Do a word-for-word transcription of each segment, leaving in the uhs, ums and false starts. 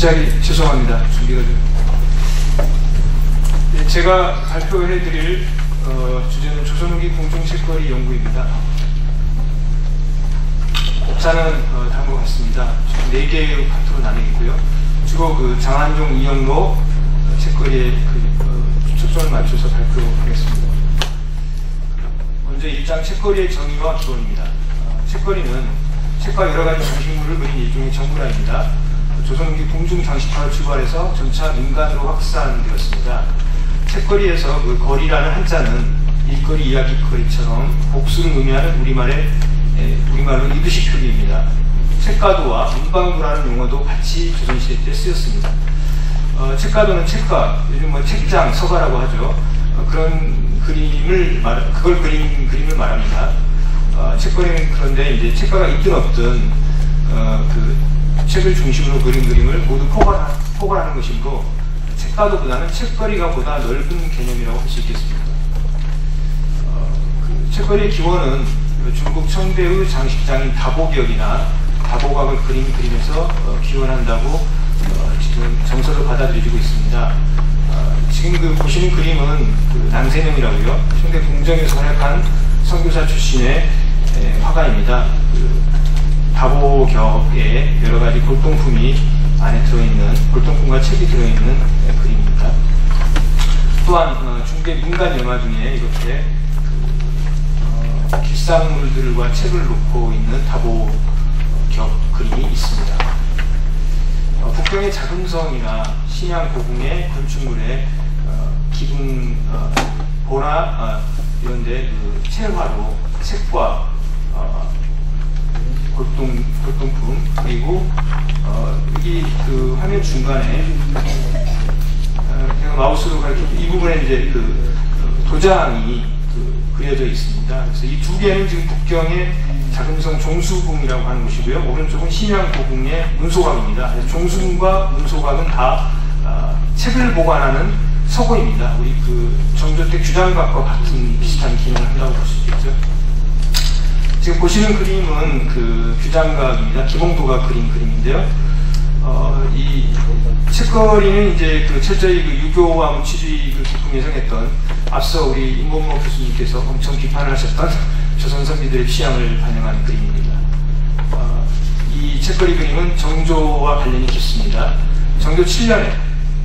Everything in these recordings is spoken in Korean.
시작이 죄송합니다. 준비가 좀. 네, 제가 발표해드릴 어, 주제는 조선후기 공중책거리 연구입니다. 목차는 어, 다음과 같습니다. 네 개의 파트로 나뉘고요. 주로 그 장한종, 이영로 어, 책거리에 그, 어, 초점을 맞춰서 발표하겠습니다. 먼저 일 장 책거리의 정의와 기본입니다. 어, 책거리는 책과 여러 가지 장식물을 그린 일종의 정문화입니다. 조선후기 궁중장식화를 출발해서 점차 민간으로 확산되었습니다. 책거리에서 그 거리라는 한자는 일거리, 이야기거리처럼 복수를 의미하는 우리말의 에, 우리말로 이두식 표기입니다. 책가도와 문방구라는 용어도 같이 조선시대 때 쓰였습니다. 어, 책가도는 책가, 요즘 뭐 책장, 서가라고 하죠. 어, 그런 그림을 말, 그걸 그린 그림을 말합니다. 어, 책거리는 그런데 이제 책가가 있든 없든 어, 그 책을 중심으로 그린 그림을 모두 포괄하, 포괄하는 것이므로 책가도보다는 책거리가 보다 넓은 개념이라고 할 수 있겠습니다. 어, 그 책거리의 기원은 중국 청대의 장식장인 다보격이나 다보각을 그린 그림에서 어, 기원한다고 어, 지금 정서로 받아들여지고 있습니다. 어, 지금 그 보시는 그림은 그 남세명이라고요. 청대 궁정에서 활약한 선교사 출신의 에, 화가입니다. 그 다보격에 여러 가지 골동품이 안에 들어있는, 골동품과 책이 들어있는 에, 그림입니다. 또한 어, 중대 민간 영화 중에 이렇게 그, 어, 길상물들과 책을 놓고 있는 다보격 그림이 있습니다. 어, 북경의 자금성이나 신양 고궁의 건축물에 어, 기둥, 어, 보나 어, 이런데 그 채화로 책과 어, 골동, 골동품, 그리고 어, 여기 그 화면 중간에 어, 제가 마우스로 가리켜 이 부분에 이제 그 도장이 그 그려져 있습니다. 그래서 이 두 개는 지금 북경의 자금성 종수궁이라고 하는 곳이고요. 오른쪽은 신양고궁의 문소각입니다. 종수궁과 문소각은 다 어, 책을 보관하는 서고입니다. 우리 그 정조때 규장각과 같은 비슷한 기능을 한다고 볼 수 있겠죠. 지금 보시는 그림은 그 규장각입니다. 김홍도가 그린 그림인데요. 어, 이 책거리는 이제 그 철저히 그 유교와 문치주의 그 기풍 예상했던 앞서 우리 임범모 교수님께서 엄청 비판을 하셨던 조선 선비들의 취향을 반영한 그림입니다. 어, 이 책거리 그림은 정조와 관련이 깊습니다. 정조 칠 년에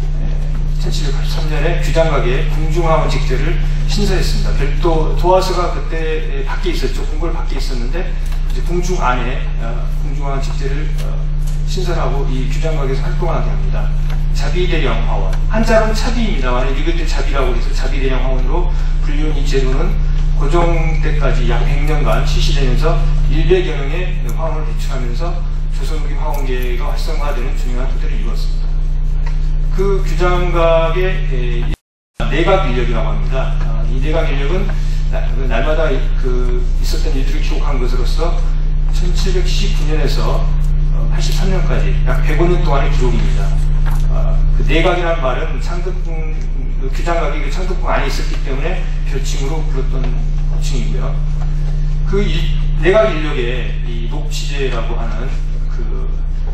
천칠백팔십삼 년에 규장각에 궁중화원 직제를 신설했습니다. 별도 도화서가 그때 밖에 있었죠. 궁궐 밖에 있었는데 이제 궁중 안에 어, 궁중화원 직제를 어, 신설하고 이 규장각에서 활동하게 합니다. 자비대령 화원, 한자로는 차비입니다. 만약 읽을 때 자비라고 해서 자비대령 화원으로 불리운 이 제도는 고종 때까지 약 백 년간 실시되면서 일백여 명의 화원을 배출하면서 조선후기 화원계가 활성화되는 중요한 토대를 이루었습니다. 그 규장각의 내각 인력이라고 합니다. 이 내각 인력은 날마다 그 있었던 일들을 기록한 것으로서 천칠백칠십구 년에서 팔십삼 년까지 약 백오 년 동안의 기록입니다. 그 내각이라는 말은 창덕궁, 그 규장각이 그 창덕궁 안에 있었기 때문에 별칭으로 불렀던 호칭이고요. 그 일, 내각 인력의 이 녹취제라고 하는 그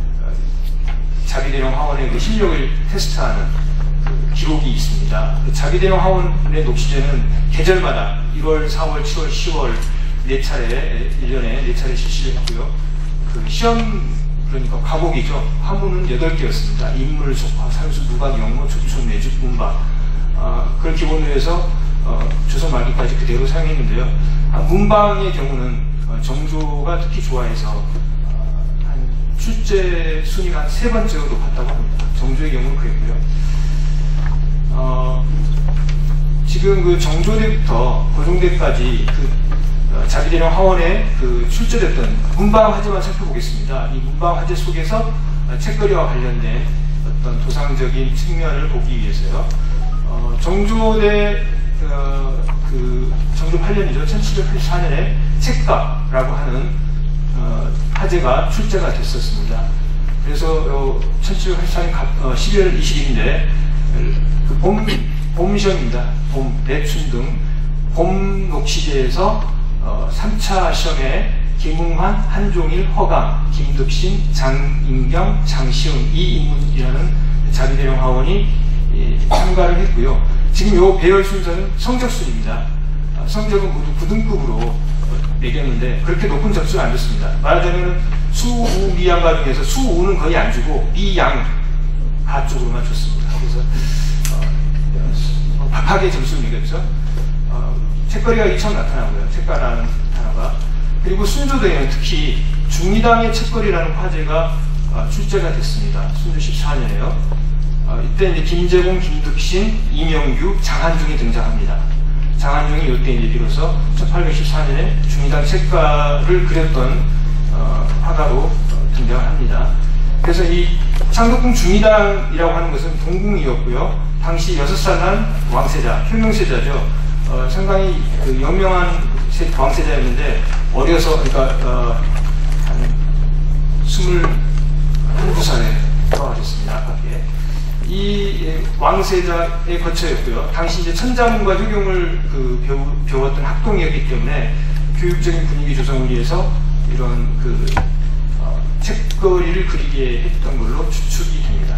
자비대령 화원의 그 실력을 테스트하는 그 기록이 있습니다. 그 자비대령 화원의 녹취제는 계절마다 일월, 사월, 칠월, 시월 네 차례, 일 년에 네 차례 실시를 했고요. 그 시험, 그러니까 과목이죠. 화문은 여덟 개였습니다. 인물, 속화, 산수, 무각, 영모, 조춘, 내죽, 문박. 어, 그걸 기본으로 해서 어, 조선 말기까지 그대로 사용했는데요. 아, 문방의 경우는 어, 정조가 특히 좋아해서 출제 순위가 한 세 번째로 높았다고 합니다. 정조의 경우는 그랬고요. 어, 지금 그 정조 때부터 고종 때까지 그 어, 자비대령 화원에 그 출제됐던 문방 화제만 살펴보겠습니다. 이 문방 화제 속에서 어, 책거리와 관련된 어떤 도상적인 측면을 보기 위해서요. 어, 정조대 어, 그 정조 팔 년이죠. 천칠백팔십사 년에 책가라고 하는 어, 화제가 출제가 됐었습니다. 그래서 어, 천칠백팔십사 년 어, 십이월 이십일인데 그 봄, 봄 시험입니다. 봄, 내춘 등 봄 녹취제에서 어, 삼 차 시험에 김웅환, 한종일, 허강, 김득신, 장인경, 장시훈 이 인물이라는 자비대령 화원이 예, 참가를 했고요. 지금 요 배열 순서는 성적순입니다. 아, 성적은 모두 구 등급으로 매겼는데 그렇게 높은 점수는 안 줬습니다. 말하자면 수, 우, 미, 양가 중에서 수, 우는 거의 안 주고 미, 양, 가 쪽으로만 줬습니다. 그래서 어, 박하게 점수를 매겼죠. 어, 책거리가 이 처음 나타나고요. 책가라는 단어가. 그리고 순조대에는 특히 중이당의 책거리라는 화제가 어, 출제가 됐습니다. 순조 십사 년에요. 어, 이때 이제 김재공, 김득신, 이명규, 장한중이 등장합니다. 장한중이 이때 이제 비로소 천팔백십사 년에 중이당 책가를 그렸던 어, 화가로 어, 등장을 합니다. 그래서 이 창덕궁 중이당이라고 하는 것은 동궁이었고요. 당시 여섯 살 난 왕세자, 효명세자죠. 어, 상당히 그 영명한 왕세자였는데 어려서 그러니까 어, 한 스물두 살에 돌아가셨습니다. 아깝게. 이 왕세자의 거처였고요. 당시 이제 천자문과 효경을 그 배우, 배웠던 학동이었기 때문에 교육적인 분위기 조성을 위해서 이런 그 어, 책거리를 그리게 했던 걸로 추측이 됩니다.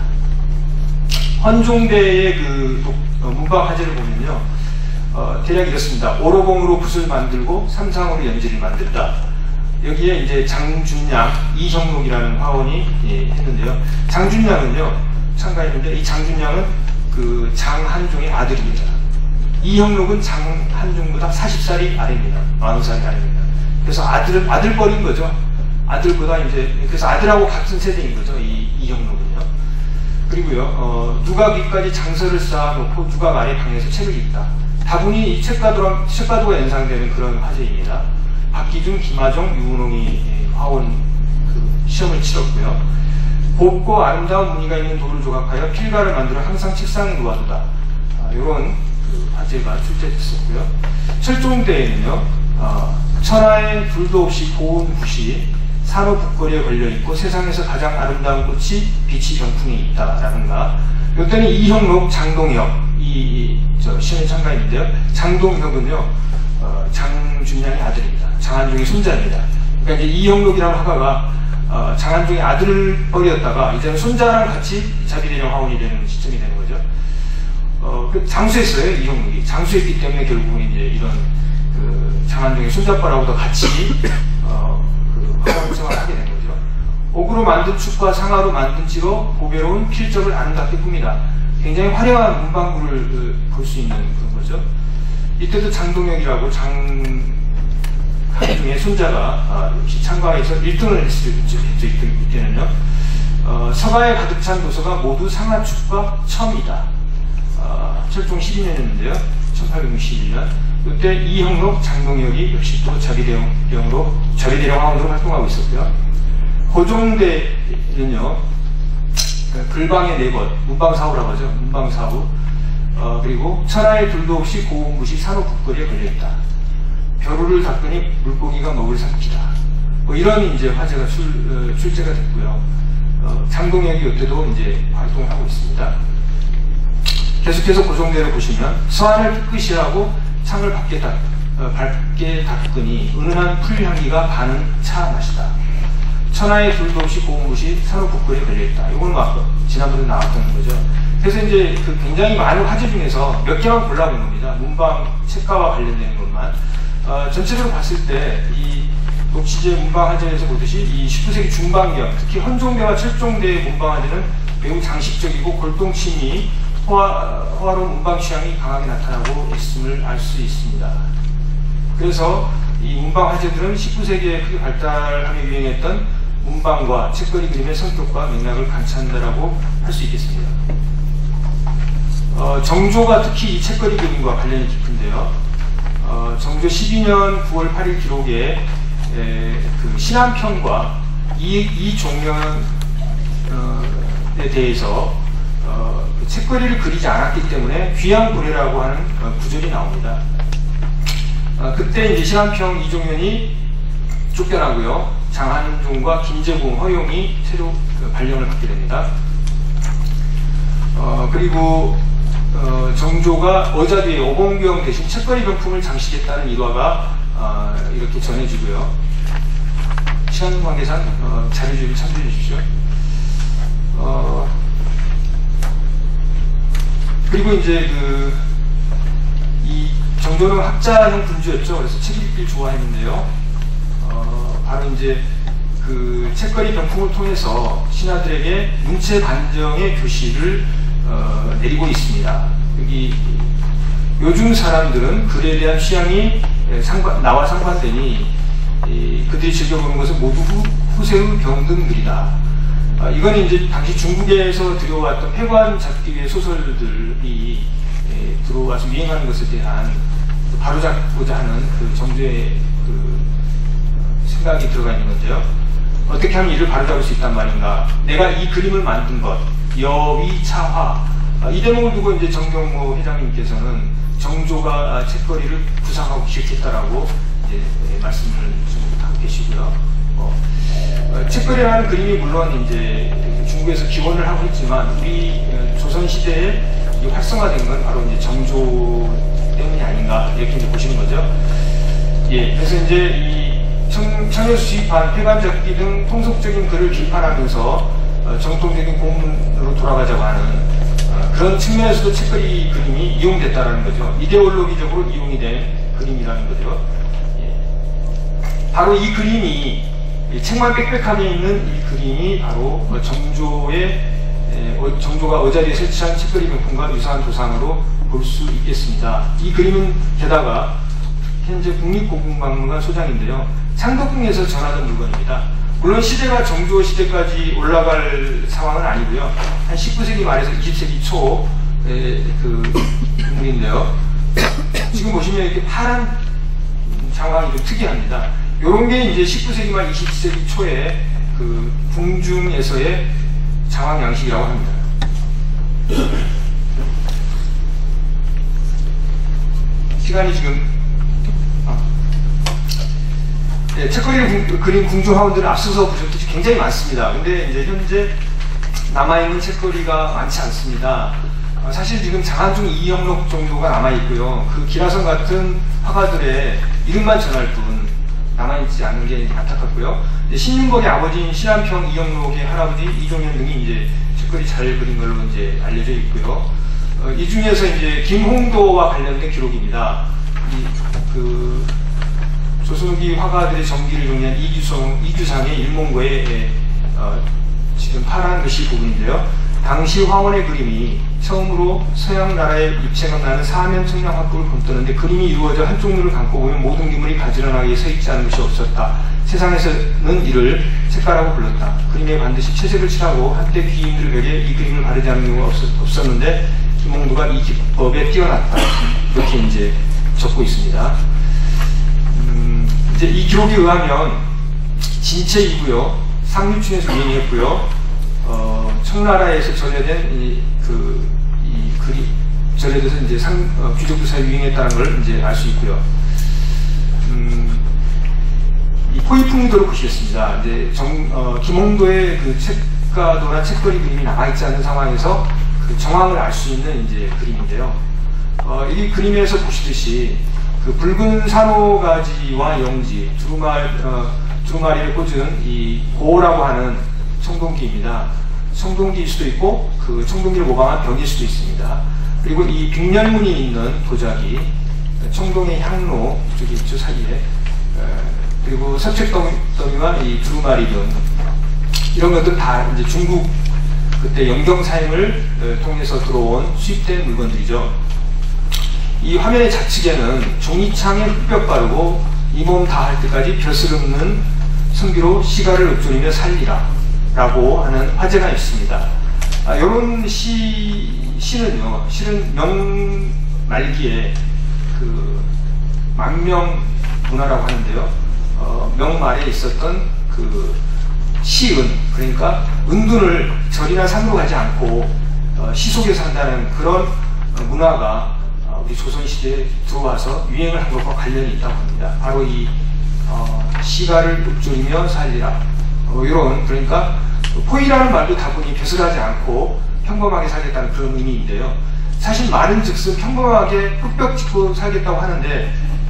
헌종대의 그 어, 문방 화제를 보면요, 어, 대략 이렇습니다. 오로봉으로 붓을 만들고 삼상으로 연지를 만든다. 여기에 이제 장준양, 이형록이라는 화원이 예, 했는데요. 장준양은요, 참가했는데 이 장준양은 그 장한종의 아들입니다. 이형록은 장한종보다 사십 살이 아래입니다. 마흔 살이 아래입니다. 그래서 아들, 아들뻘인 거죠. 아들보다 이제, 그래서 아들하고 같은 세대인 거죠. 이, 이형록은요. 그리고요, 어, 누가 위까지 장서를 쌓아놓고 누가 말의 방에서 책을 읽다. 다분히 이 책가도랑, 책가도가 연상되는 그런 화제입니다. 박기준, 김하정, 유은홍이 화원 그 시험을 치렀고요. 곱고 아름다운 무늬가 있는 돌을 조각하여 필가를 만들어 항상 책상에 놓아두다. 아, 이런 그 화제가 출제됐었고요. 철종대에는요, 어, 천하에 둘도 없이 고운 붓이 산호 북거리에 걸려있고 세상에서 가장 아름다운 꽃이 빛이 병풍에 있다라든가, 이때는 이형록, 장동혁 이, 이 저 시험에 참가했는데요. 장동혁은요, 어, 장준양의 아들입니다. 장한종의 손자입니다. 그러니까 이제 이형록이라는 화가가 어, 장한종의 아들뻘이었다가 이제는 손자랑 같이 자비대령 화원이 되는 시점이 되는 거죠. 어, 그 장수했어요, 이형록이. 장수했기 때문에 결국은 이제 이런 그 장한종의 손자뻘하고도 같이 어, 그 화원 생활을 하게 된 거죠. 옥으로 만든 축과 상하로 만든 찌로 보배로운 필적을 아름답게 꾸미다. 굉장히 화려한 문방구를 그, 볼 수 있는 그런 거죠. 이때도 장동혁이라고 장 한중의 손자가 아, 역시 참가해서 일 등을 했을 때, 이때는요. 어, 서가에 가득 찬 도서가 모두 상하축과 첨이다. 어, 철종 십이 년이었는데요. 천팔백육십일 년. 이때 이형록, 장동혁이 역시 또 자비대령으로, 자비대령 화원으로 활동하고 있었고요. 고종대는요, 글방의 네것, 문방사후라고 하죠. 문방사후. 어, 그리고 천하에 둘도 없이 고운 붓이 산호 북거리에 걸려있다. 벼루를 닦으니 물고기가 먹을 삼키다. 뭐 이런 이제 화제가 출, 어, 출제가 됐고요. 어, 장동혁이 이때도 이제 활동을 하고 있습니다. 계속해서 고종대를 보시면 서안을 깨끗이하고 창을 밖에 닦, 어, 밝게 닦으니 은은한 풀향기가 바는 차 맛이다. 천하에 둘도 없이 고운 붓이 산호 북거리에 걸려있다. 이건 막 지난번에 나왔던 거죠. 그래서 이제 그 굉장히 많은 화제 중에서 몇 개만 골라본 겁니다. 문방 책가와 관련된 것만. 어, 전체적으로 봤을 때 이 녹취제 문방 화제에서 보듯이 이 십구 세기 중반경, 특히 헌종대와 철종대의 문방 화제는 매우 장식적이고 골동침이 호화, 호화로운 문방 취향이 강하게 나타나고 있음을 알 수 있습니다. 그래서 이 문방 화제들은 십구 세기에 크게 발달하며 유행했던 문방과 책거리 그림의 성격과 맥락을 관찰한다라고 할 수 있겠습니다. 어, 정조가 특히 이 책거리 그림과 관련이 깊은데요. 어, 정조 십이 년 구월 팔일 기록에 에, 그 신안평과 이, 이 종면에 대해서 어, 그 책거리를 그리지 않았기 때문에 귀양고래라고 하는 어, 구절이 나옵니다. 어, 그때 이제 신안평 이종면이 쫓겨나고요. 장한종과 김재공, 허용이 새로 그 발령을 받게 됩니다. 어, 그리고 어, 정조가 어자비에 오봉경 대신 책거리 병품을 장식했다는 일화가 어, 이렇게 전해지고요. 시간 관계상 어, 자료 좀 참조해 주십시오. 어, 그리고 이제 그 이 정조는 학자형 분주였죠. 그래서 책 읽기를 좋아했는데요. 어, 바로 이제 그 책거리 병풍을 통해서 신하들에게 문체 반정의 교시를 어, 내리고 있습니다. 여기 요즘 사람들은 글에 대한 취향이 상관, 나와 상반되니 이, 그들이 즐겨보는 것은 모두 후, 후세의 병든 글이다. 아, 이건 이제 당시 중국에서 들어왔던 폐관 잡기의 소설들이 에, 들어와서 유행하는 것에 대한 바로잡고자 하는 그 정조의 그 생각이 들어가 있는 건데요. 어떻게 하면 이를 바로잡을 수 있단 말인가? 내가 이 그림을 만든 것, 여위차화. 아, 이 대목을 두고 이제 정경모 회장님께서는 정조가 책거리를 구상하고 기획했다라고 이제 네, 말씀을 좀 하고 계시고요. 어, 어, 책거리라는 그림이 물론 이제 중국에서 기원을 하고 있지만 우리 조선 시대에 이 활성화된 건 바로 이제 정조 때문이 아닌가 이렇게 이제 보시는 거죠. 예, 그래서 이제 이 청, 청여수 수입한 폐관잡기 등 통속적인 글을 비판하면서 어, 정통적인 공문으로 돌아가자고 하는 어, 그런 측면에서도 책거리 그림이 이용됐다라는 거죠. 이데올로기적으로 이용이 된 그림이라는 거죠. 예. 바로 이 그림이 이 책만 빽빽하게 있는 이 그림이 바로 어, 정조의 에, 어, 정조가 어자리에 설치한 책거리 명품과 유사한 도상으로 볼 수 있겠습니다. 이 그림은 게다가 현재 국립고궁박물관 소장인데요. 창덕궁에서 전하던 물건입니다. 물론 시대가 정조 시대까지 올라갈 상황은 아니고요. 한 십구 세기 말에서 이십 세기 초의 그 인물인데요. 지금 보시면 이렇게 파란 장황이 좀 특이합니다. 이런 게 이제 십구 세기 말 이십 세기 초에 그 궁중에서의 장황 양식이라고 합니다. 시간이 지금 아. 네, 책거리를 그린 궁중화원들은 앞서서 보셨듯이 굉장히 많습니다. 근데 이제 현재 남아있는 책거리가 많지 않습니다. 어, 사실 지금 장안중 이영록 정도가 남아있고요. 그 기라성 같은 화가들의 이름만 전할 뿐 남아있지 않는 게 안타깝고요. 신윤복의 아버지인 신한평 이영록의 할아버지 이종현 등이 이제 책거리 잘 그린 걸로 이제 알려져 있고요. 어, 이 중에서 이제 김홍도와 관련된 기록입니다. 이, 그, 조선후기 화가들의 전기를 정리한 이규성, 이규상의 일몽고의 어, 지금 파란 글씨 부분인데요. 당시 화원의 그림이 처음으로 서양 나라에 입체가 나는 사면 청량 화법을 본떠는데 그림이 이루어져 한쪽 눈을 감고 보면 모든 기물이 가지런하게 서 있지 않은 것이 없었다. 세상에서는 이를 색깔하고 불렀다. 그림에 반드시 채색을 칠하고 한때 귀인들 벽에 이 그림을 바르지 않은 경우가 없었, 없었는데 김홍도가 이 기법에 뛰어났다. 이렇게 이제 적고 있습니다. 음, 이제 이 기록에 의하면 진체이고요. 상류층에서 유행했고요. 어, 청나라에서 전해된 이, 그, 이 글이 전해져서 이제 상, 어, 귀족들 사이에 유행했다는 걸 이제 알 수 있고요. 음, 이 포이풍도로 보시겠습니다. 이제 정, 어, 김홍도의 그 책가도나 책거리 그림이 남아있지 않은 상황에서 그 정황을 알 수 있는 이제 그림인데요. 어, 이 그림에서 보시듯이 그 붉은 산호가지와 영지, 두루마리, 어, 두루마리를 꽂은 이 고라고 하는 청동기입니다. 청동기일 수도 있고 그 청동기를 모방한 벽일 수도 있습니다. 그리고 이 빅렬문이 있는 도자기, 청동의 향로 이쪽에 있죠, 사이에. 그리고 서책더미와 이 두루마리 등 이런 것들 다 이제 중국 그때 영경사행을 통해서 들어온 수입된 물건들이죠. 이 화면의 좌측에는 종이창에 흑벽 바르고 이 몸 다 할 때까지 벼슬 없는 성기로 시가를 읊조리며 살리라 라고 하는 화제가 있습니다. 아, 이런 시, 시는요, 실은 명 말기에 그 망명 문화라고 하는데요. 어, 명 말에 있었던 그 시은, 그러니까 은둔을 절이나 산으로 가지 않고 어, 시 속에서 한다는 그런 어, 문화가 어, 우리 조선시대에 들어와서 유행을 한 것과 관련이 있다고 합니다. 바로 이 어, 시가를 읊조리며 살리라. 어, 이런, 그러니까 포이라는 말도 다분히 벼슬하지 않고 평범하게 살겠다는 그런 의미인데요. 사실 말은 즉슨 평범하게 흑벽 짚고 살겠다고 하는데 이,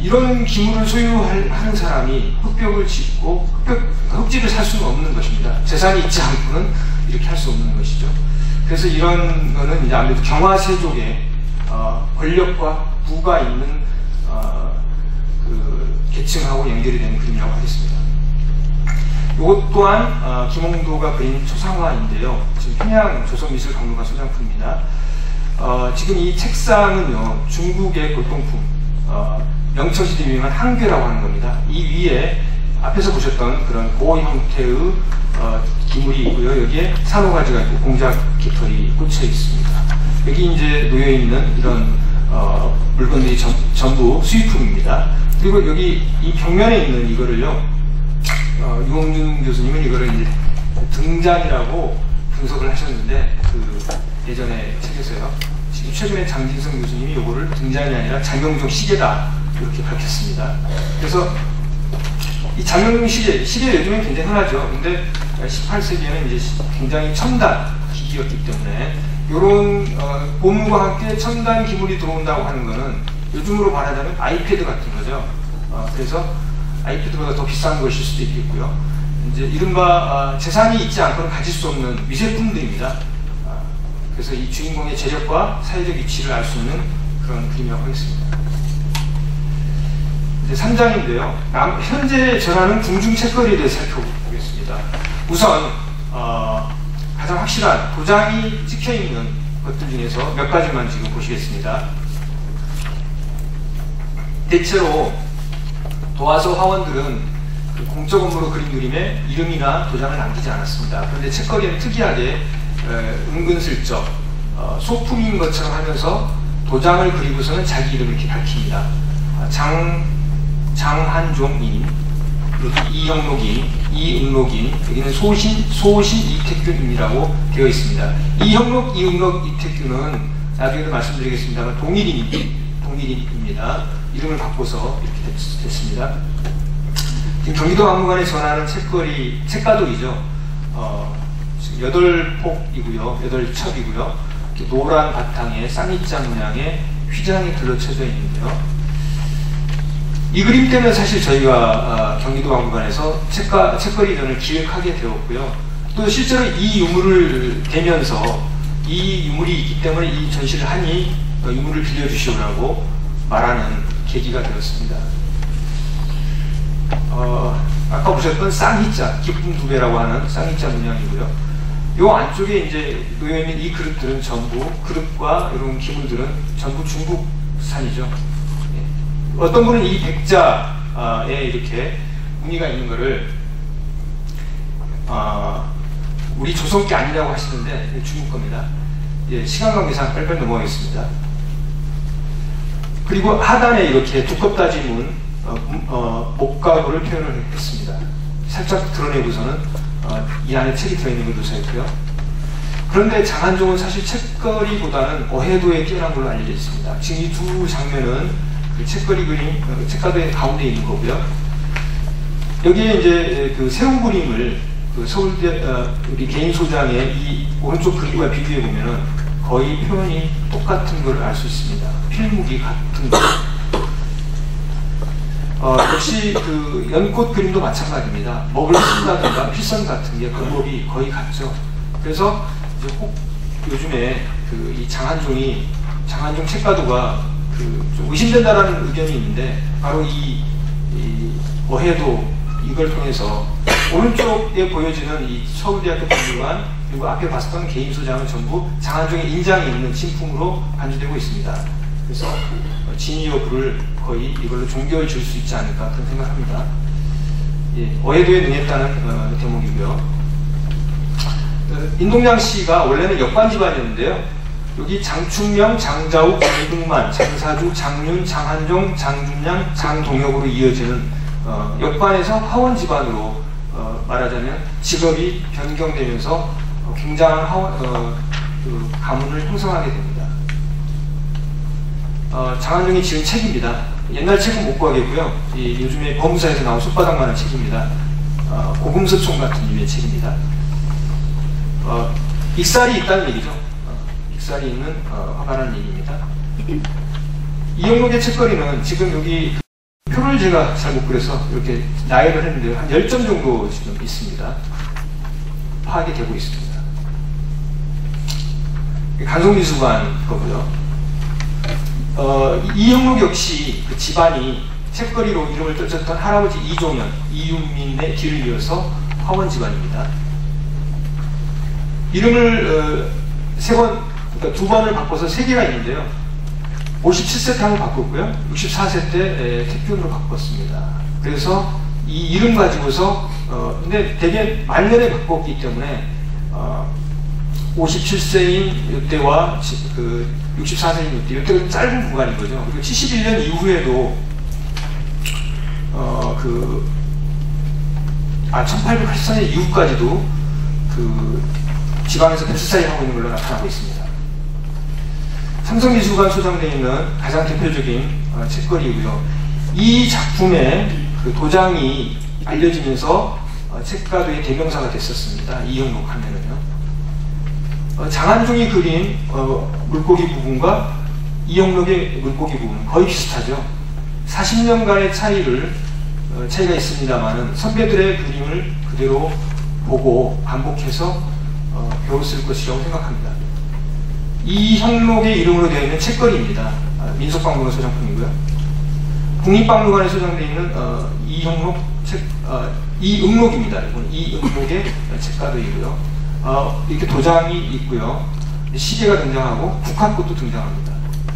이런 기물을 소유하는 사람이 흑벽을 짓고 흑벽, 흑집을 살 수는 없는 것입니다. 재산이 있지 않고는 이렇게 할 수 없는 것이죠. 그래서 이런 거는 이제 아무래도 경화세족의 어, 권력과 부가 있는 어, 그 계층하고 연결이 되는 그림이라고 하겠습니다. 이것 또한 어, 김홍도가 그린 초상화인데요. 지금 평양 조선미술박물관 소장품입니다. 어, 지금 이 책상은요, 중국의 골동품, 어, 명청시대 유명한 한괴라고 하는 겁니다. 이 위에 앞에서 보셨던 그런 고 형태의 어, 기물이 있고요. 여기에 산호가지가 있고 공작 깃털이 꽂혀 있습니다. 여기 이제 놓여 있는 이런 어, 물건들이 전, 전부 수입품입니다. 그리고 여기 이 벽면에 있는 이거를요, 어, 유홍준 교수님은 이거를 이제 등잔이라고 분석을 하셨는데, 그 예전에 책에서요. 지금 최근에 장진성 교수님이 이거를 등잔이 아니라 장영종 시계다 이렇게 밝혔습니다. 그래서 이 장영종 시계, 시계 요즘엔 굉장히 흔하죠. 근데 십팔 세기에는 이제 굉장히 첨단 기기였기 때문에 이런 어, 고무와 함께 첨단 기물이 들어온다고 하는 거는 요즘으로 말하자면 아이패드 같은 거죠. 어, 그래서 아이패드보다 더 비싼 것일 수도 있겠고요. 이제 이른바 어, 재산이 있지 않고는 가질 수 없는 미술품들입니다. 어, 그래서 이 주인공의 재력과 사회적 위치를 알 수 있는 그런 그림이라고 하겠습니다. 이제 삼 장인데요. 남, 현재 전하는 궁중 책거리에 대해 살펴보겠습니다. 우선 어, 가장 확실한 도장이 찍혀있는 것들 중에서 몇 가지만 지금 보시겠습니다. 대체로 도화서 화원들은 그 공적 업무로 그린 그림에 이름이나 도장을 남기지 않았습니다. 그런데 책거리는 특이하게 에, 은근슬쩍 어, 소품인 것처럼 하면서 도장을 그리고서는 자기 이름을 이렇게 밝힙니다. 아, 장, 장한종인, 이형록인, 이응록인, 여기는 소신, 소신 이택균이라고 되어 있습니다. 이형록, 이응록, 이택균은 나중에도 말씀드리겠습니다만 동일인, 동일인입니다. 이름을 바꿔서 이렇게 됐, 됐습니다. 지금 경기도 박물관에 전하는 책거리, 책가독이죠. 어, 여덟 폭이고요, 여덟 첩이고요. 노란 바탕에 쌍이자 문양의 휘장이 둘러쳐져 있는데요. 이 그림 때문에 사실 저희가 경기도 박물관에서 책가, 책거리전을 기획하게 되었고요. 또 실제로 이 유물을 대면서 이 유물이 있기 때문에 이 전시를 하니 유물을 빌려주시오라고 말하는 계기가 되었습니다. 어, 아까 보셨던 쌍희자, 기쁨 두 배라고 하는 쌍희자 문양이고요. 요 안쪽에 이제 놓여있는 이 그릇들은 전부, 그릇과 이런 기물들은 전부 중국산이죠. 어떤 분은 이 백자에 이렇게 무늬가 있는 거를 어, 우리 조선 게 아니라고 하시는데 중국 겁니다. 예, 시간 관계상 빨리빨리 넘어가겠습니다. 그리고 하단에 이렇게 두껍다지문 어, 어, 목가구를 표현을 했습니다. 살짝 드러내고서는 어, 이 안에 책이 들어있는 걸 묘사했고요. 그런데 장한종은 사실 책거리보다는 어해도에 뛰어난 걸로 알려져 있습니다. 지금 이 두 장면은 그 책거리 그림, 책가도의 가운데 있는 거고요. 여기에 이제 그 세운 그림을 그 서울대 어, 우리 개인 소장의 이 오른쪽 그림과 비교해 보면은 거의 표현이 똑같은 걸 알 수 있습니다. 필묵이 같은 거. 어, 역시 그 연꽃 그림도 마찬가지입니다. 먹을 쓴다든가 필선 같은 게 방법이 거의 같죠. 그래서 이제 꼭 요즘에 그 이 장한종이 장한종 책가도가 그 좀 의심된다라는 의견이 있는데 바로 이, 이 어해도 이걸 통해서 오른쪽에 보여지는 이 서울대학교 박물관 그리고 앞에 봤었던 개인 소장은 전부 장한종의 인장이 있는 진품으로 반주되고 있습니다. 그래서 진위 여부를 거의 이걸로 종결 줄 수 있지 않을까 그런 생각합니다. 예, 어해도에 능했다는 어, 대목이고요. 인동양 씨가 원래는 역관 집안이었는데요. 여기 장충명, 장자욱, 장등만, 장사주, 장윤, 장한종, 장준양, 장동혁으로 이어지는 어, 역관에서 화원 집안으로 어, 말하자면 직업이 변경되면서 어, 굉장한 화원, 어, 그 가문을 형성하게 됩니다. 어, 장한종이 지은 책입니다. 옛날 책은 못 구하겠고요. 이, 요즘에 법무사에서 나온 솥바닥만한 책입니다. 어, 고금서총 같은 류의 책입니다. 어, 익살이 있다는 얘기죠. 익살이 있는 어, 화가라는 얘기입니다. 이형록의 책거리는 지금 여기 점을 제가 잘 못 그려서 이렇게 나열을 했는데요. 한 십 점 정도 지금 있습니다. 파악이 되고 있습니다. 간송미술관 거고요. 어, 이 형록 역시 그 집안이 책거리로 이름을 떨쳤던 할아버지 이종현, 이윤민의 뒤를 이어서 화원 집안입니다. 이름을 어, 세 번, 그러니까 두 번을 바꿔서 세 개가 있는데요. 오십칠 세 때 한번 바꿨고요. 육십사 세 때 택균으로 바꿨습니다. 그래서 이 이름 가지고서 어, 근데 되게 말년에 바꿨기 때문에 어, 오십칠 세인 이때와 그 육십사 세인 이때, 이때가 짧은 구간인 거죠. 그리고 칠십일 년 이후에도 어, 그, 아, 천팔백팔십사 년 이후까지도 그 지방에서 뱃살이 하고 있는 걸로 나타나고 있습니다. 삼성미술관 소장되어 있는 가장 대표적인 어, 책거리이고요. 이 작품의 그 도장이 알려지면서 어, 책가도의 대명사가 됐었습니다. 이형록 하면은요. 어, 장한종이 그린 어, 물고기 부분과 이형록의 물고기 부분 거의 비슷하죠. 사십 년간의 차이를 어, 차이가 있습니다만은 선배들의 그림을 그대로 보고 반복해서 어, 배웠을 것이라고 생각합니다. 이 형록의 이름으로 되어 있는 책거리입니다. 아, 민속박물관 소장품이고요. 국립박물관에 소장되어 있는 어, 이 형록 책, 어, 이 음록입니다. 이건 이 음록의 책가도이고요. 어, 이렇게 도장이 있고요. 시계가 등장하고 국화꽃도 등장합니다.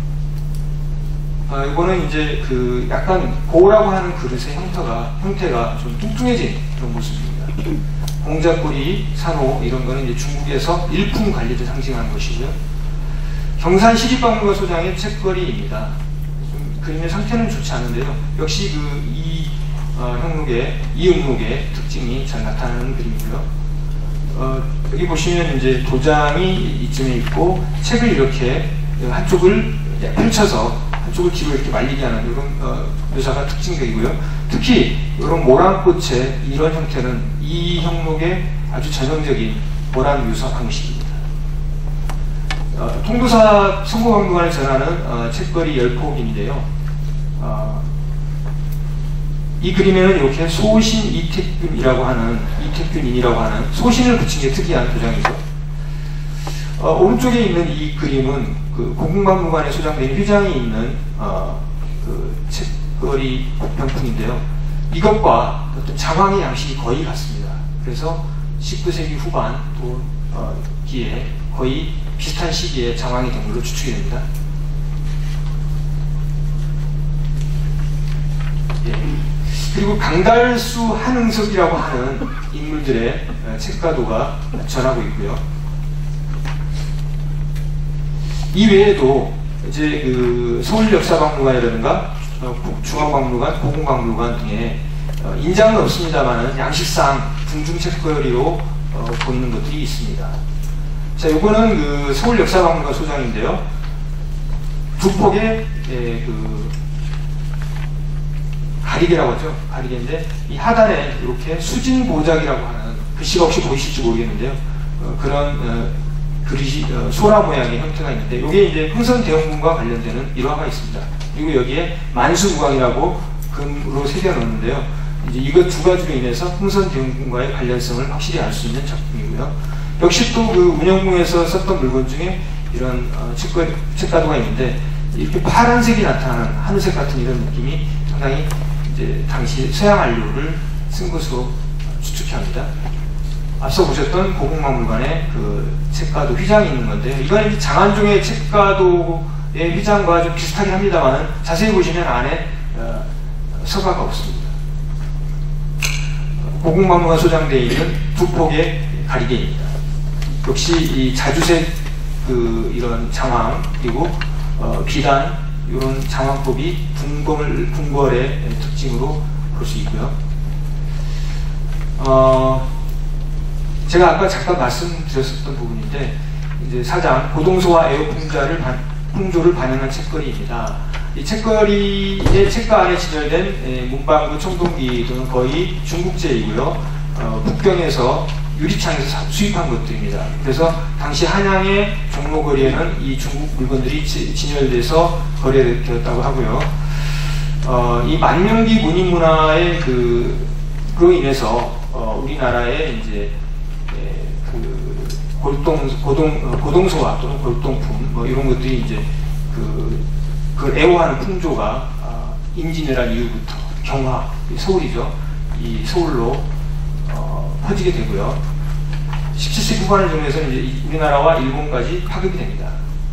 어, 이거는 이제 그 약간 고라고 하는 그릇의 형태가 형태가 좀 뚱뚱해진 그런 모습입니다. 공자꼬리, 산호 이런 거는 이제 중국에서 일품 관리를 상징하는 것이고요. 경산시립박물관 소장의 책거리입니다. 좀 그림의 상태는 좋지 않은데요. 역시 그 이 어, 형록의 이 음록의 특징이 잘 나타나는 그림이고요. 어, 여기 보시면 이제 도장이 이쯤에 있고 책을 이렇게 한쪽을 펼쳐서 한쪽을 뒤로 이렇게 말리게 하는 이런 어, 묘사가 특징적이고요. 특히 이런 모란꽃의 이런 형태는 이 형록의 아주 전형적인 모란 묘사 방식입니다. 어, 통도사 성공박물관에 전하는 어, 책거리 열 폭인데요. 어, 이 그림에는 이렇게 소신 이택균이라고 하는 이택균인이라고 하는 소신을 붙인 게 특이한 도장이죠. 어, 오른쪽에 있는 이 그림은 그 고궁박물관에 소장된 휘장이 있는 어, 그 책거리 병풍인데요. 이것과 어떤 장황의 양식이 거의 같습니다. 그래서 십구 세기 후반 또 어, 기에 거의 비슷한 시기에 장황이 된 걸로 추측이 됩니다. 예. 그리고 강달수, 한응석이라고 하는 인물들의 책가도가 전하고 있고요. 이 외에도 이제 그 서울역사박물관이라든가 중앙박물관, 고궁박물관 등에 어, 인장은 없습니다만은 양식상 궁중책거리로 어, 보이는 것들이 있습니다. 자, 요거는 그 서울역사박물관 소장인데요. 두 폭의 예, 그 가리개라고 하죠. 가리개인데 이 하단에 이렇게 수진보작이라고 하는 글씨가 혹시 보이실지 모르겠는데요. 어, 그런 어, 그릇이 어, 소라 모양의 형태가 있는데 이게 이제 흥선대원군과 관련되는 일화가 있습니다. 그리고 여기에 만수무강이라고 금으로 새겨 놓는데요. 이제 이것 두 가지로 인해서 흥선대원군과의 관련성을 확실히 알 수 있는 작품이고요. 역시 또 그 운영궁에서 썼던 물건 중에 이런 어, 책가, 책가도가 있는데 이렇게 파란색이 나타나는 하늘색 같은 이런 느낌이 상당히 이제 당시 서양 안료를 쓴 것으로 추측해 합니다. 앞서 보셨던 고궁박물관에 그 책가도 휘장이 있는 건데요. 이건 장한종의 책가도의 휘장과 좀 비슷하긴 합니다만 자세히 보시면 안에 어, 서가가 없습니다. 고궁박물관 소장되어 있는 두 폭의 가리개입니다. 역시 이 자주색 그 이런 장황 그리고 어, 비단 이런 장황법이 궁궐, 궁궐의 특징으로 볼 수 있고요. 어, 제가 아까 잠깐 말씀드렸었던 부분인데 이제 사장 고동소와 애호풍자를 반, 풍조를 반영한 책거리입니다. 이 책거리의 책가 안에 진열된 에, 문방구, 청동기 등은 거의 중국제이고요. 어, 북경에서 유리창에서 수입한 것들입니다. 그래서 당시 한양의 종로거리에는 이 중국 물건들이 지, 진열돼서 거래되었다고 하고요. 어, 이 만명기 문인 문화의 그, 그로 인해서, 어, 우리나라의 이제, 예, 그, 골동, 고동, 고동소화 또는 골동품, 뭐 이런 것들이 이제, 그, 그 애호하는 풍조가, 어, 임진왜란 이후부터 경화, 서울이죠. 이 서울로, 어, 퍼지게 되고요. 십칠 세기 후반을 정해서는 이제 우리나라와 일본까지 파급이 됩니다.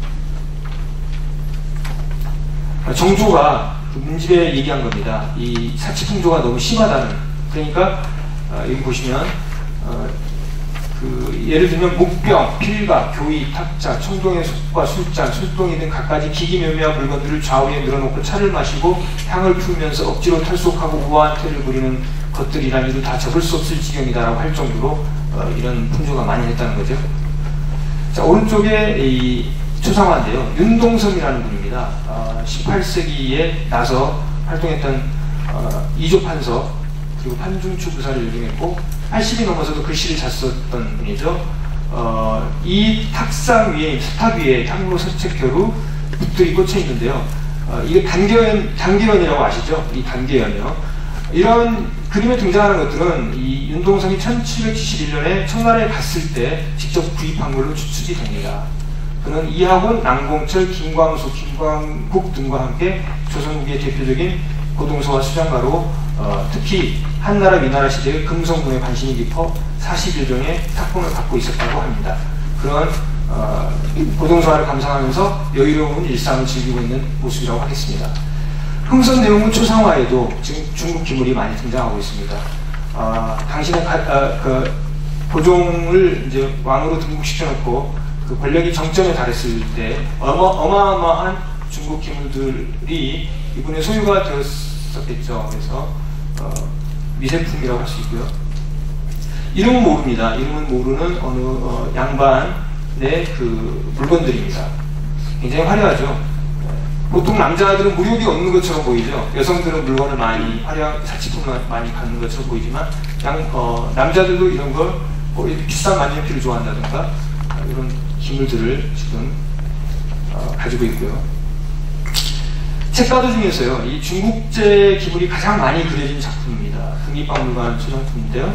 정조가 그 문집에 얘기한 겁니다. 이 사치풍조가 너무 심하다는. 그러니까 어, 여기 보시면 어, 그 예를 들면 목병, 필각, 교의, 탁자, 청동의 솥과 술잔, 술동이 등 갖가지 기기묘묘한 물건들을 좌우에 늘어놓고 차를 마시고 향을 피우면서 억지로 탈속하고 우아한 태를 부리는 것들이란 이도 다 접을 수 없을 지경이다라고 할 정도로 어, 이런 풍조가 많이 했다는 거죠. 자, 오른쪽에 이 초상화인데요. 윤동성이라는 분입니다. 어, 십팔 세기에 나서 활동했던 어, 이조판서 그리고 판중추 부사를 요즘했고 팔십이 넘어서도 글씨를 잘 썼던 분이죠. 어, 이 탁상 위에, 탁 위에 탕로 서책표로 붓들이 꽂혀 있는데요. 어, 이게 단계연, 단계연이라고 아시죠? 이 단계연이요. 이런 그림에 등장하는 것들은 이 윤동성이 천칠백칠십일 년에 청나라에 갔을 때 직접 구입한 걸로 추측이 됩니다. 그는 이학원, 남공철, 김광수, 김광국 등과 함께 조선 후기의 대표적인 고동소와 수장가로 어, 특히 한나라 위나라 시대의 금성문에 관심이 깊어 사십일 종의 탁본을 갖고 있었다고 합니다. 그런 어, 고동소화를 감상하면서 여유로운 일상을 즐기고 있는 모습이라고 하겠습니다. 흥선 내용은 초상화에도 지금 중국 기물이 많이 등장하고 있습니다. 어, 당신의 가, 어, 그 고종을 이제 왕으로 등극시켜놓고 그 권력이 정점에 달했을 때 어마, 어마어마한 중국 기물들이 이분의 소유가 되었었겠죠. 그래서 어, 미생품이라고 할 수 있고요. 이름은 모릅니다. 이름은 모르는 어느 어, 양반의 그 물건들입니다. 굉장히 화려하죠. 보통 남자들은 무력이 없는 것처럼 보이죠. 여성들은 물건을 많이 화려한 사치품을 많이 갖는 것처럼 보이지만 양, 어, 남자들도 이런 걸 뭐 비싼 만년필을 좋아한다든가 어, 이런 기물들을 지금 어, 가지고 있고요. 책가도 중에서요, 이 중국제 기물이 가장 많이 그려진 작품입니다. 국립박물관 소장품인데요.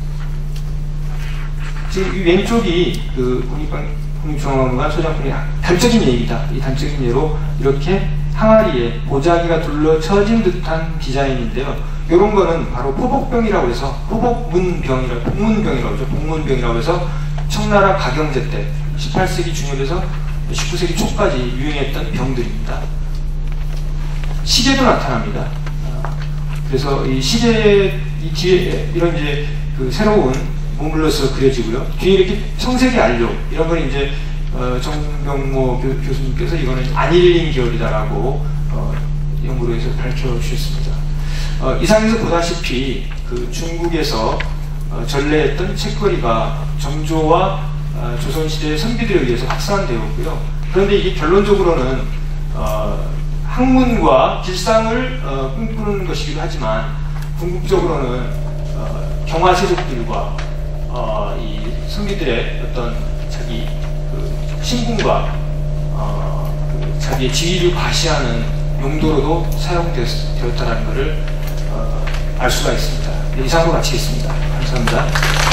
지금 이 왼쪽이 그 국립중앙박물관 소장품의 단적인 예입니다. 이 단적인 예로 이렇게 항아리에 보자기가 둘러쳐진 듯한 디자인인데요. 이런 거는 바로 포복병이라고 해서 포복문병이라고 복문병이라고 하죠. 복문병이라고 해서 청나라 가경제 때 십팔 세기 중엽에서 십구 세기 초까지 유행했던 병들입니다. 시계도 나타납니다. 그래서 이 시계 이 뒤에 이런 이제 그 새로운 몸물로서 그려지고요. 뒤에 이렇게 청색이 알료 이런 걸 이제 어, 정병모 교, 교수님께서 이거는 아닐린 계열이다라고 어, 연구로 해서 밝혀주셨습니다. 어, 이상에서 보다시피 그 중국에서 어, 전래했던 책거리가 정조와 어, 조선시대의 선비들에 의해서 확산되었고요. 그런데 이게 결론적으로는 어, 학문과 길상을 어, 꿈꾸는 것이기도 하지만 궁극적으로는 어, 경화세족들과 어, 이 선비들의 어떤 자기 그 신분과 어, 그 자기의 지위를 과시하는 용도로도 사용되었다는 것을 어, 알 수가 있습니다. 네, 이상으로 마치겠습니다. 감사합니다.